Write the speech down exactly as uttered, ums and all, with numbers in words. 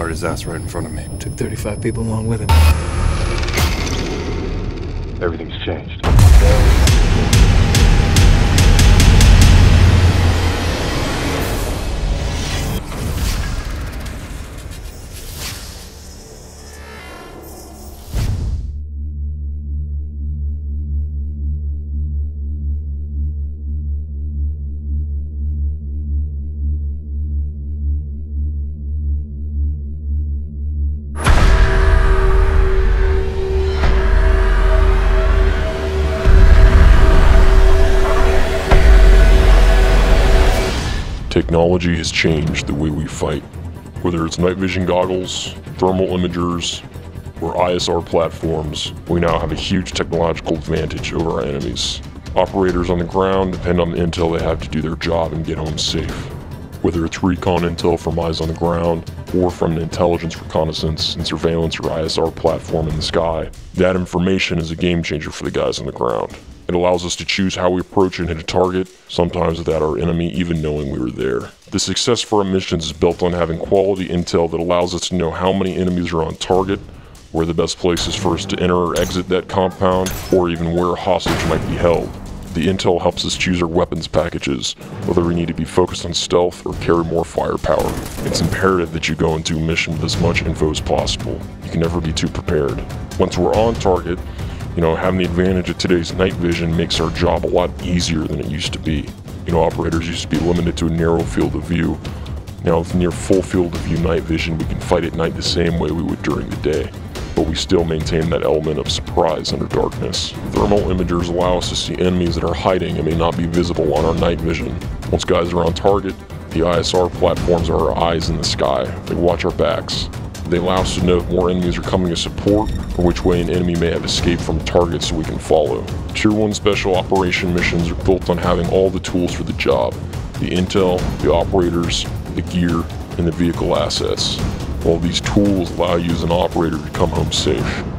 fired his ass right in front of me. Took thirty-five people along with him. Everything's changed. Technology has changed the way we fight. Whether it's night vision goggles, thermal imagers, or I S R platforms, we now have a huge technological advantage over our enemies. Operators on the ground depend on the intel they have to do their job and get home safe. Whether it's recon intel from eyes on the ground, or from an intelligence reconnaissance and surveillance or I S R platform in the sky, that information is a game changer for the guys on the ground. It allows us to choose how we approach and hit a target, sometimes without our enemy even knowing we were there. The success for our missions is built on having quality intel that allows us to know how many enemies are on target, where the best places for us to enter or exit that compound, or even where a hostage might be held. The intel helps us choose our weapons packages, whether we need to be focused on stealth or carry more firepower. It's imperative that you go into a mission with as much info as possible. You can never be too prepared. Once we're on target, You know, having the advantage of today's night vision makes our job a lot easier than it used to be. You know, operators used to be limited to a narrow field of view. Now with near full field of view night vision, we can fight at night the same way we would during the day, but we still maintain that element of surprise under darkness. Thermal imagers allow us to see enemies that are hiding and may not be visible on our night vision. Once guys are on target, the I S R platforms are our eyes in the sky. They watch our backs. They allow us to know if more enemies are coming to support or which way an enemy may have escaped from targets so we can follow. Tier one Special Operation missions are built on having all the tools for the job. The intel, the operators, the gear, and the vehicle assets. All these tools allow you as an operator to come home safe.